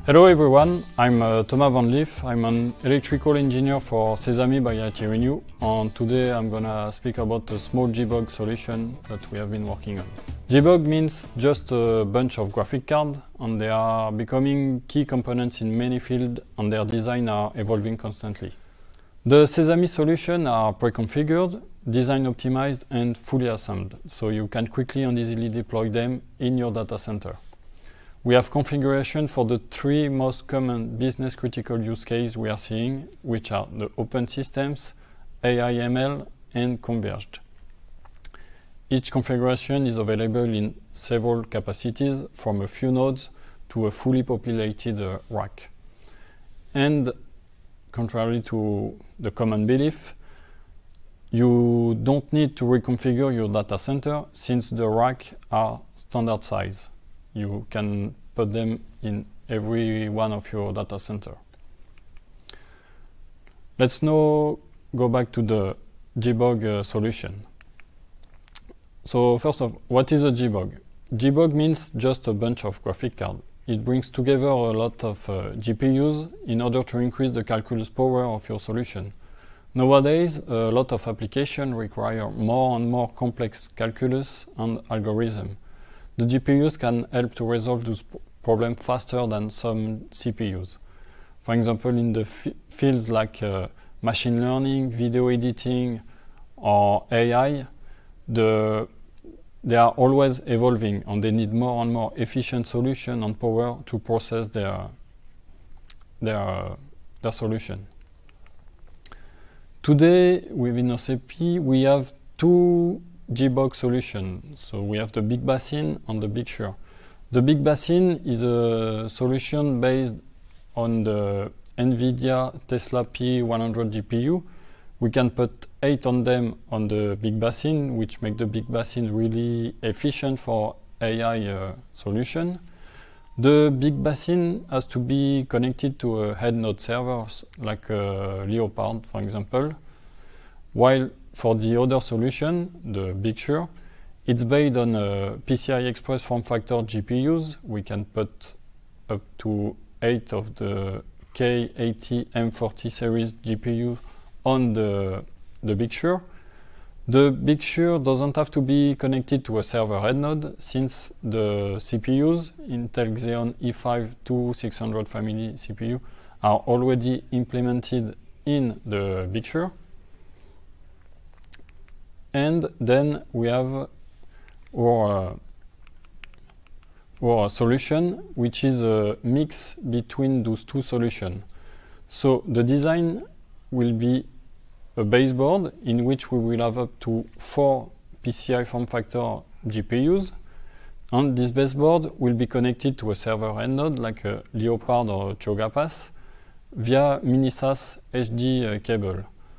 Hello everyone, I'm Thomas Van Leef. I'm an electrical engineer for Sesame by ITRenew, and today I'm gonna speak about a small JBOG solution that we have been working on. JBOG means just a bunch of graphic cards, and they are becoming key components in many fields, and their design are evolving constantly. The Sesame solutions are pre-configured, design optimized, and fully assembled, so you can quickly and easily deploy them in your data center. We have configuration for the three most common business critical use cases we are seeing, which are the open systems, AI/ML, and converged. Each configuration is available in several capacities, from a few nodes to a fully populated rack. And contrary to the common belief, you don't need to reconfigure your data center since the rack are standard size. You can put them in every one of your data center. Let's now go back to the JBOG solution. So first of all, what is a JBOG? JBOG means just a bunch of graphic cards. It brings together a lot of GPUs in order to increase the calculus power of your solution. Nowadays, a lot of applications require more and more complex calculus and algorithms. The GPUs can help to resolve those problems faster than some CPUs. For example, in the fields like machine learning, video editing, or AI, they are always evolving, and they need more and more efficient solution and power to process their solution. Today, within OCP, we have two JBOG solution. So we have the Big Basin and the Big Sur. The Big Basin is a solution based on the NVIDIA Tesla P100 GPU. We can put 8 on them on the Big Basin, which make the Big Basin really efficient for AI solution. The Big Basin has to be connected to a head node servers like Leopard, for example, while for the other solution, the Big Sur, it's based on PCI Express form factor GPUs. We can put up to 8 of the K80 M40 series GPU on the Big Sur. The Big Sur doesn't have to be connected to a server head node since the CPUs, Intel Xeon E5-2600 family CPU, are already implemented in the Big Sur. And then we have our solution, which is a mix between those two solutions. So the design will be a baseboard in which we will have up to 4 PCI form factor GPUs. And this baseboard will be connected to a server head node like a Leopard or Tioga Pass via mini-SAS HD cable.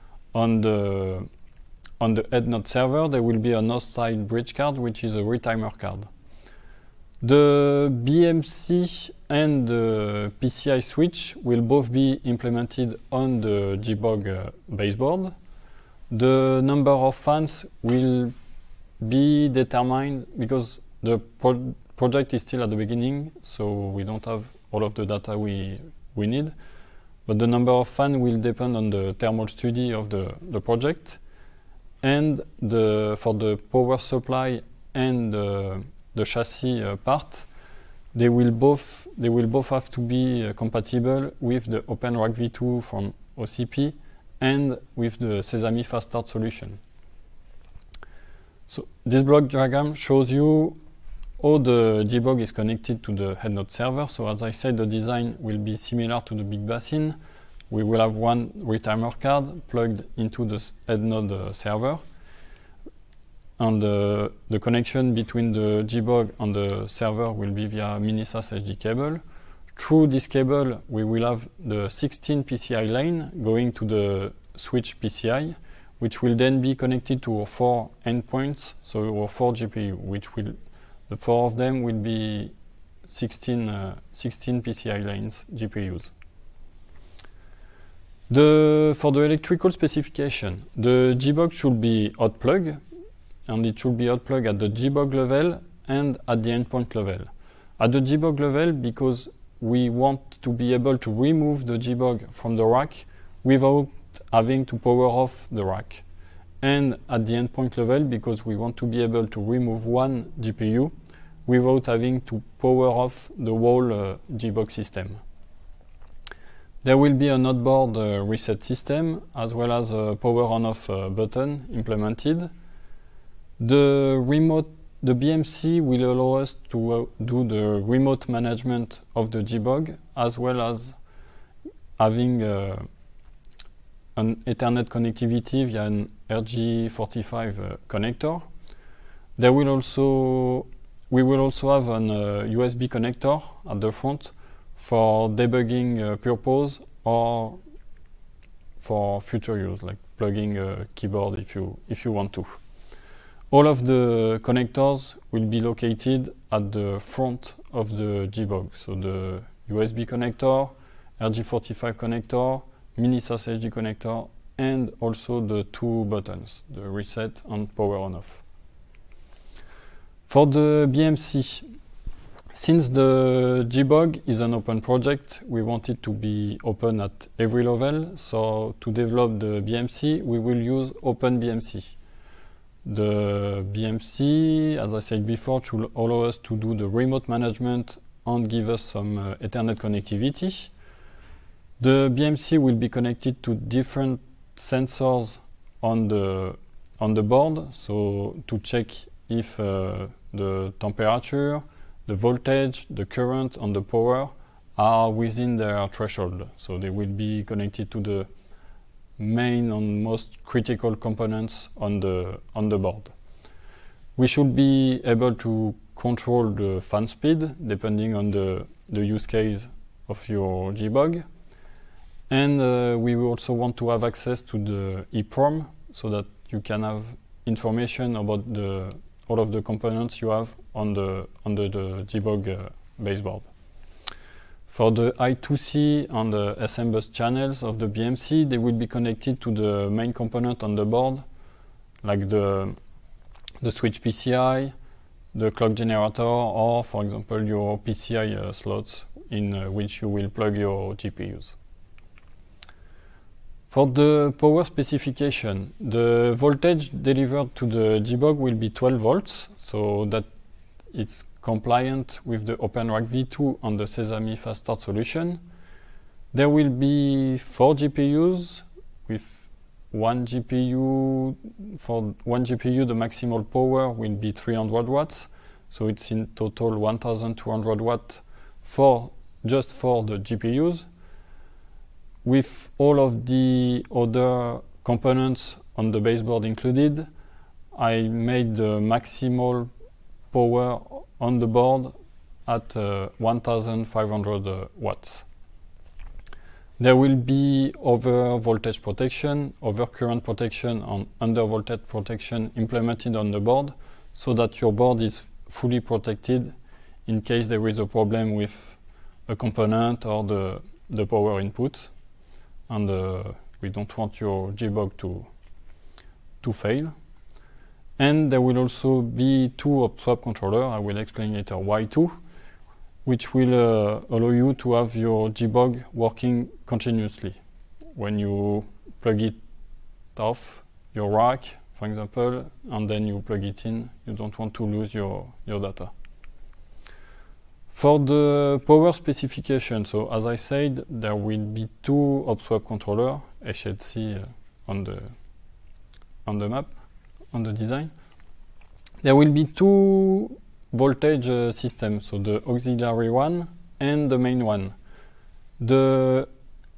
On the head node server, there will be an host-side bridge card, which is a retimer card. The BMC and the PCI switch will both be implemented on the JBOG baseboard. The number of fans will be determined because the project is still at the beginning, so we don't have all of the data we need. But the number of fans will depend on the thermal study of the project. And for the power supply and the chassis part, they will both have to be compatible with the OpenRack V2 from OCP and with the Sesame Fast Start solution. So this block diagram shows you how the JBOG is connected to the head node server. So as I said, the design will be similar to the Big Basin. We will have one retimer card plugged into the head node server. And the connection between the JBOG and the server will be via mini-SAS HD cable. Through this cable, we will have the 16 PCI lane going to the switch PCI, which will then be connected to our 4 endpoints, so our 4 GPU, the 4 of them will be 16 PCI lanes GPUs. For the electrical specification, the JBOG should be hot plug, and it should be hot plug at the JBOG level and at the endpoint level. At the JBOG level, because we want to be able to remove the JBOG from the rack without having to power off the rack. And at the endpoint level, because we want to be able to remove one GPU without having to power off the whole JBOG system. There will be an outboard reset system as well as a power on-off button implemented. The BMC will allow us to do the remote management of the JBOG as well as having an Ethernet connectivity via an RJ45 connector. We will also have an USB connector at the front for debugging purpose or for future use, like plugging a keyboard if you want to. All of the connectors will be located at the front of the JBOG. So the USB connector, RJ45 connector, mini SSD connector, and also the two buttons, the reset and power on off. For the BMC, since the JBOG is an open project, we want it to be open at every level. So to develop the BMC, we will use OpenBMC. The BMC, as I said before, should allow us to do the remote management and give us some Ethernet connectivity. The BMC will be connected to different sensors on the board, so to check if the temperature, the voltage, the current, and the power are within their threshold. So they will be connected to the main and most critical components on the board. We should be able to control the fan speed depending on the use case of your JBOG. And we will also want to have access to the EEPROM so that you can have information about all of the components you have on the JBOG baseboard. For the I2C and the SMBus channels of the BMC, they will be connected to the main component on the board, like the switch PCI, the clock generator, or for example your PCI slots in which you will plug your GPUs. For the power specification, the voltage delivered to the JBOG will be 12 volts, so that it's compliant with the OpenRack v2 on the Sesame Fast Start solution. There will be 4 GPUs with one GPU. For one GPU, the maximal power will be 300 watts, so it's in total 1200 watts just for the GPUs. With all of the other components on the baseboard included, I made the maximal power on the board at 1500 watts. There will be over voltage protection, over current protection, and under voltage protection implemented on the board so that your board is fully protected in case there is a problem with a component or the power input. And we don't want your JBOG to fail. And there will also be 2 op-swap controllers, I will explain later why 2, which will allow you to have your JBOG working continuously. When you plug it off your rack, for example, and then you plug it in, you don't want to lose your data. For the power specification, so as I said, there will be 2 op-swap controllers, HHC on the map, on the design. There will be 2 voltage systems, so the auxiliary one and the main one. The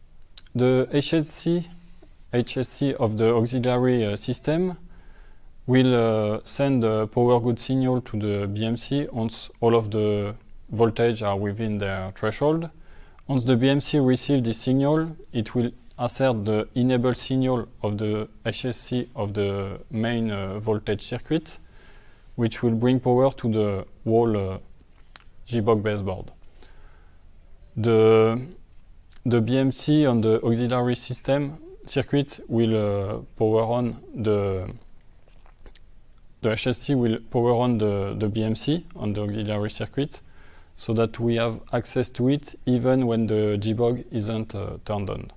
HHC of the auxiliary system will send a power good signal to the BMC once all of the voltage are within their threshold. Once the BMC receives this signal, it will assert the enable signal of the HSC of the main voltage circuit, which will bring power to the whole JBOG baseboard. The BMC on the auxiliary system circuit will power on the HSC will power on the BMC on the auxiliary circuit. so that we have access to it even when the Gbog isn't turned on.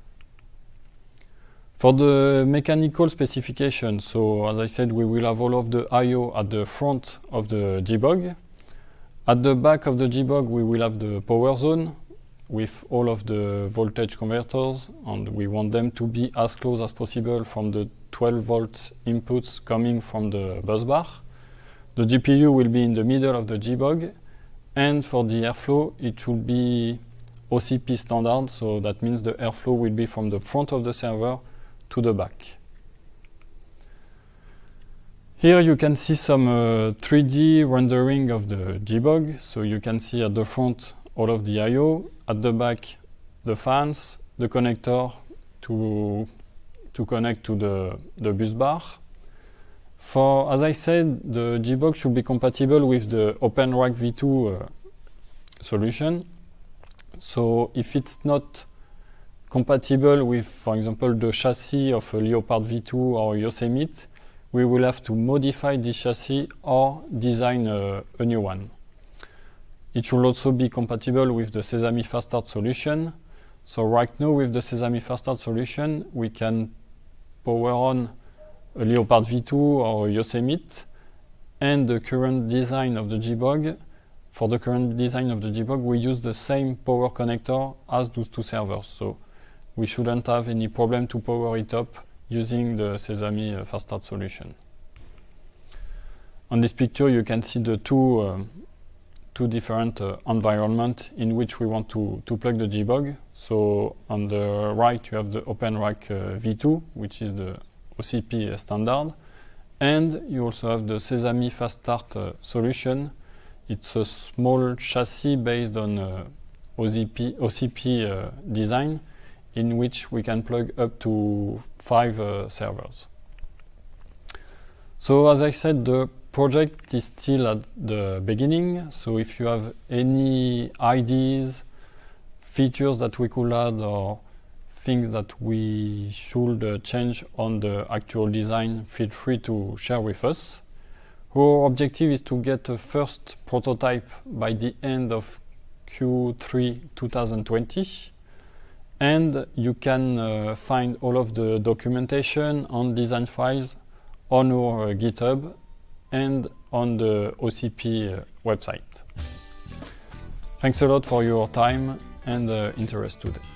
For the mechanical specification, so as I said, we will have all of the I/O at the front of the Gbog. At the back of the Gbog, we will have the power zone with all of the voltage converters, and we want them to be as close as possible from the 12 volts inputs coming from the bus bar. The GPU will be in the middle of the Gbog, and for the airflow, it should be OCP standard, so that means the airflow will be from the front of the server to the back. Here you can see some 3D rendering of the Gbog. So you can see at the front all of the I/O, at the back the fans, the connector to connect to the bus bar. As I said, the Gbog should be compatible with the OpenRack V2 solution. So if it's not compatible with, for example, the chassis of a Leopard V2 or Yosemite, we will have to modify this chassis or design a new one. It should also be compatible with the Sesame Fast Start solution. So right now with the Sesame Fast Start solution, we can power on a Leopard V2 or a Yosemite, and the current design of the Gbog, for the current design of the Gbog, we use the same power connector as those two servers. So we shouldn't have any problem to power it up using the Sesame Fast Start solution. On this picture, you can see the two different environments in which we want to plug the Gbog. So on the right, you have the OpenRack V2, which is the OCP standard, and you also have the Sesame Fast Start solution. It's a small chassis based on OCP design, in which we can plug up to 5 servers. So as I said, the project is still at the beginning. So if you have any ideas, features that we could add, or things that we should change on the actual design, feel free to share with us. Our objective is to get a first prototype by the end of Q3 2020. And you can find all of the documentation and design files on our GitHub and on the OCP website. Thanks a lot for your time and interest today.